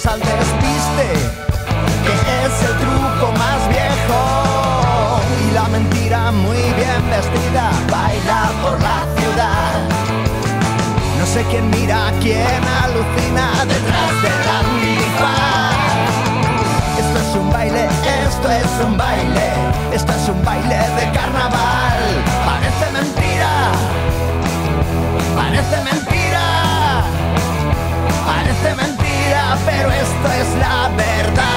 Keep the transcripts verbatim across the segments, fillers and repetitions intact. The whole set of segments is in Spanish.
gracias al despiste, que es el truco más viejo. Y la mentira muy bien vestida baila por la ciudad. No sé quién mira, quién alucina detrás del antifaz. Esto es un baile, esto es un baile, esto es un baile de carnaval. Parece mentira, parece mentira, parece mentira, pero esto es la verdad.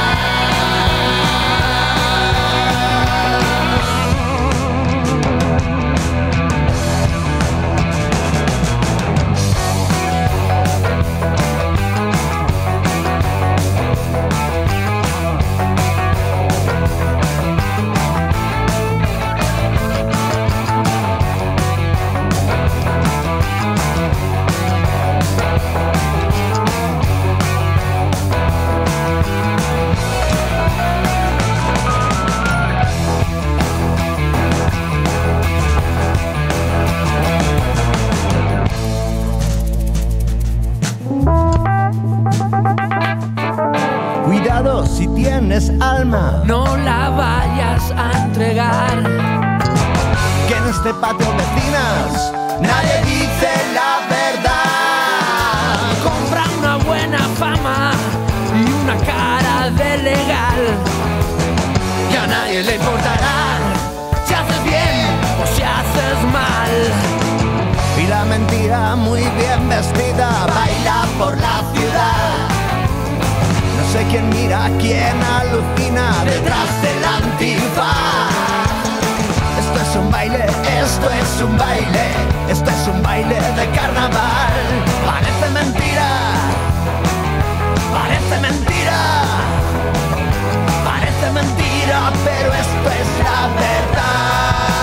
Cuidado si tienes alma, no la vayas a entregar. Que en este patio vecinas nadie dice la verdad. Compra una buena fama y una cara de legal. Y a nadie le importará si haces bien o si haces mal. Y la mentira muy bien vestida baila por la ciudad. No sé quién mira, quién alucina detrás del antifaz. Esto es un baile, esto es un baile, esto es un baile de carnaval. Parece mentira, parece mentira, parece mentira, pero esto es la verdad.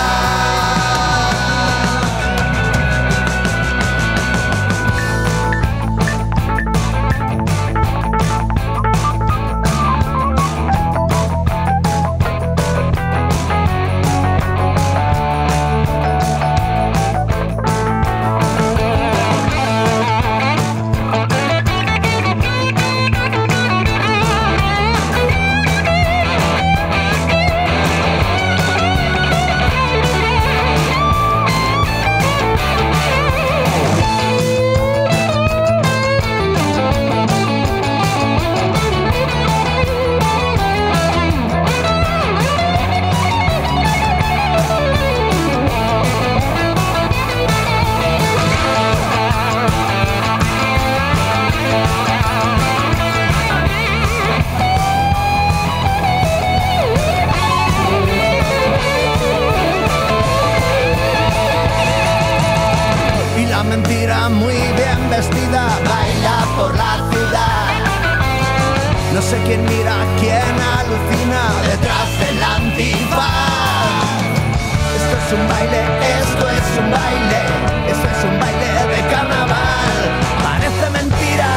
La mentira muy bien vestida baila por la ciudad. No sé quién mira, quién alucina detrás del antifaz. Esto es un baile, esto es un baile, esto es un baile de carnaval. Parece mentira,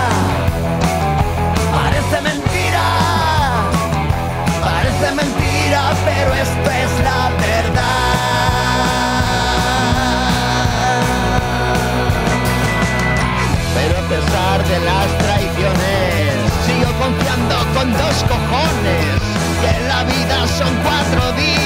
parece mentira, parece mentira, pero esto es la verdad. Pero a pesar de las traiciones, sigo confiando con dos cojones, que en la vida son cuatro días.